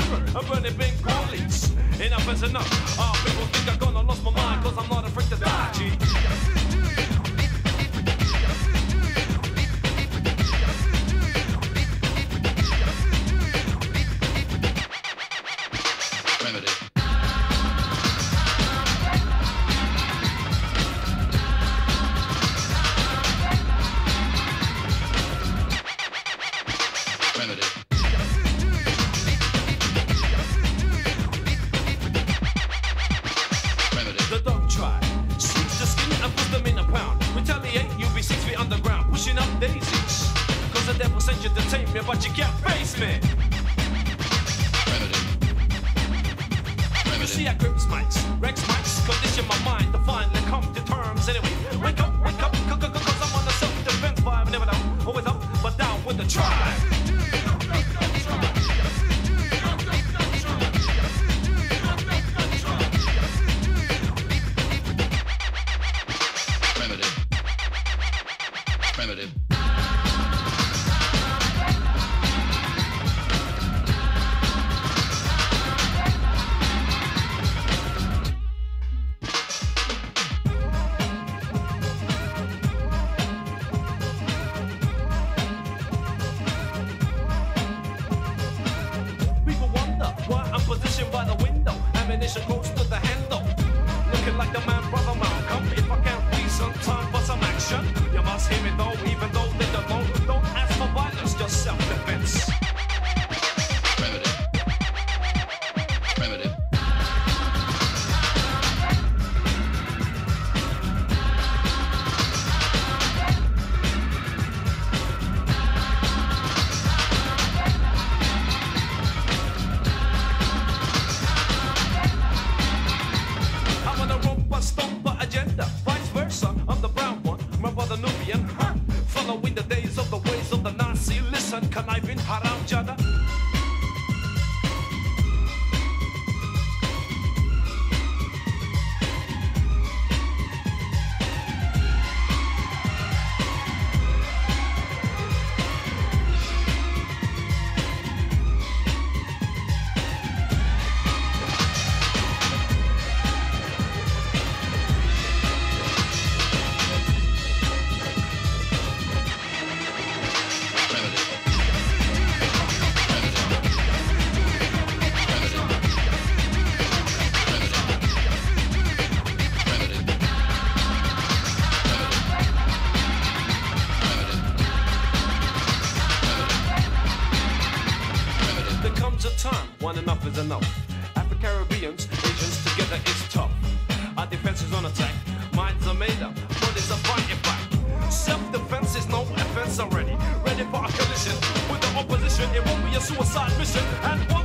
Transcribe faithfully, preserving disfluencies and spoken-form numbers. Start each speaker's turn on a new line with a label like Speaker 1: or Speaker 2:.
Speaker 1: children and burning big police. Enough is enough. Ah, people think I'm gonna lost my mind, cause I'm not afraid to die, G. The dog tribe seeks the skin and put them in a pound. Retaliate, you'll be six feet underground, pushing up daisies. Cause the devil sent you to tame me, but you can't face me. You see, I grip mics, Rex mics, condition my mind to finally come to terms. Anyway, wake up, wake up, cause I'm on the self-defense vibe. Never down, always up, but down with the tribe.
Speaker 2: Primitive.
Speaker 1: People wonder why I'm positioned by the window. Ammunition close to the handle. Looking like the man, brother Malcolm. If I can't be some time for some action, you must hear me though, even though they don't know. Don't ask for violence, just self-defense.
Speaker 2: Primitive. Primitive.
Speaker 1: I'm on a rumba stomper agenda, vice versa. I'm the brown one, my brother Nubian. Huh? Following the days of the ways of the Nazi. Listen, conniving, haram jada. There comes a time when enough is enough. Afro-Caribbeans, Asians, together it's tough. Our defense is on attack, minds are made up, bodies are fighting back. Self-defense is no offense already. Ready for a collision with the opposition, it won't be a suicide mission. And